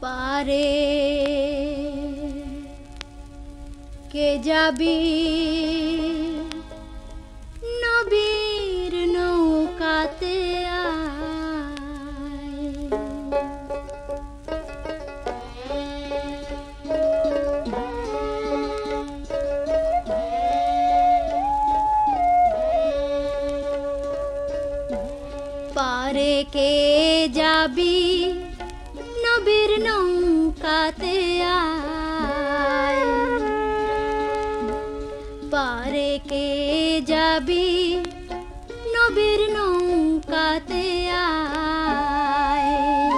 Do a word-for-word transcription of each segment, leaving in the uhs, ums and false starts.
পারে কে যাবি নবীর নৌকাতে আয়। পারে কে যাবি নবীর নৌকাতে আয়। পারে কে যাবি নবীর নৌকাতে আয়।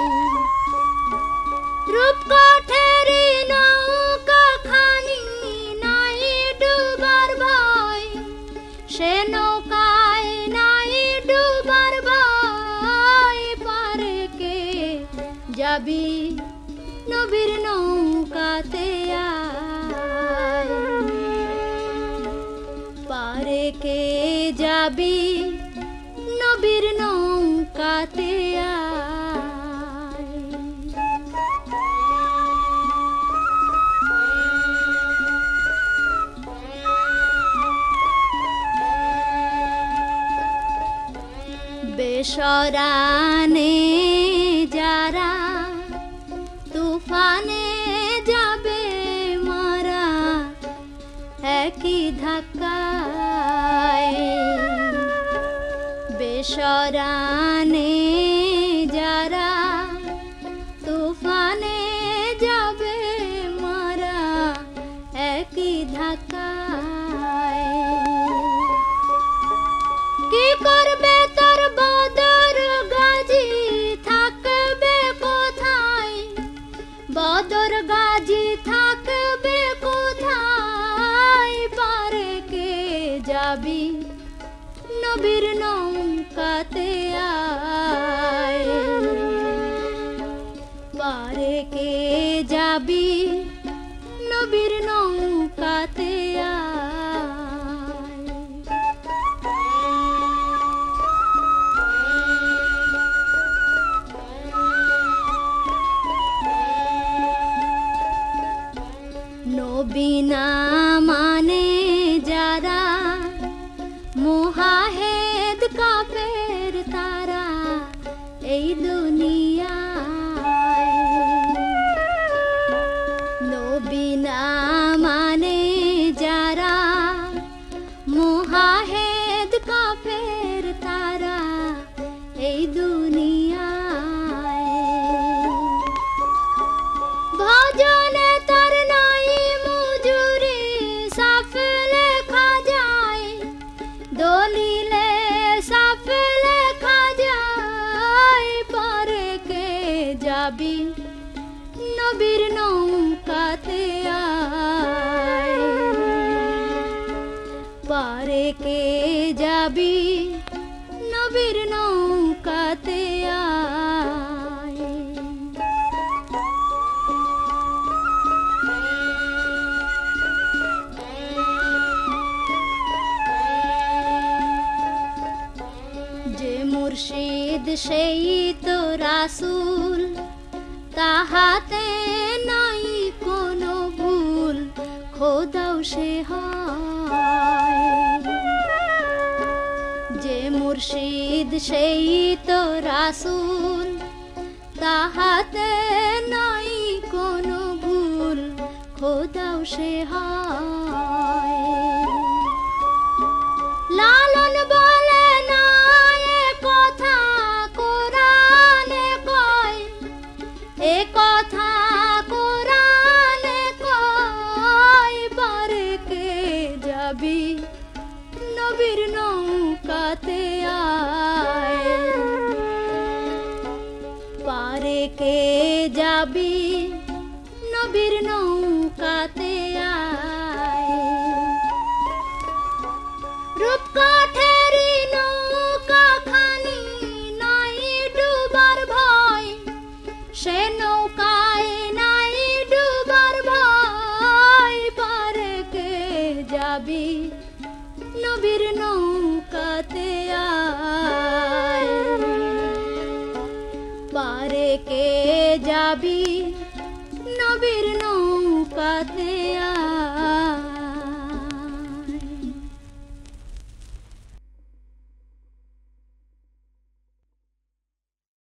রূপকোঠেরি নৌকা খানি নাই ডুবার ভয়, সে নৌকায় নাই ডুবার ভয়। পারে কে যাবি নবীর নৌকাতে আয়। পারে কে যাবি নবীর নৌকাতে আয়। বেসরানে যারা তুফানে যাবে মারা একই ধাক্কায়। বেসরানে যারা তুফানে যাবে মারা একই ধাক্কায়। কি করবে তোর বদর গাজী থাকবে কোথায়? বদর গাজী থাকবে কোথায়? পারে কে যাবি নবীর নৌকাতে আয়। পারে কে যাবি নবীর নৌকাতে আয়। নবী না মানে যারা মুহাহেদ কাফের তারা এই দুনিয়ায়। নবী না মানে যারা মুহাহেদ কাফের তারা এই দুনিয়ায়। ভজনে তার নাই মজুরি সাফ লেখা যায়, দলিলে সাফ লেখা যায়। পারে কে যাবি নবীর নৌকাতে আয়। পারে কে যাবি নবীর নৌকাতে আয়। যে মুর্শিদ সেই তো রাসূল, তাহাতে নাই কোনো ভুল, খোদাও সে হয়। যে মুর্শিদ সেই তো রাসূল, তাহাতে নাই কোনো ভুল, খোদাও সে হয়। লালন বলে না এ কথা কোরআনে কয়, এ কথা কোরআনে কয়। পারে কে যাবি নবীর নৌকাতে আয়। পারে কে যাবি নবীর নৌকাতে আয়। রূপকোঠেরি নৌকা খানি নাই ডুবার ভয়, সে নৌকায় নাই ডুবার ভয়। পারে কে যাবি নবীর নৌকাতে আয়। পারে কে যাবি পাতে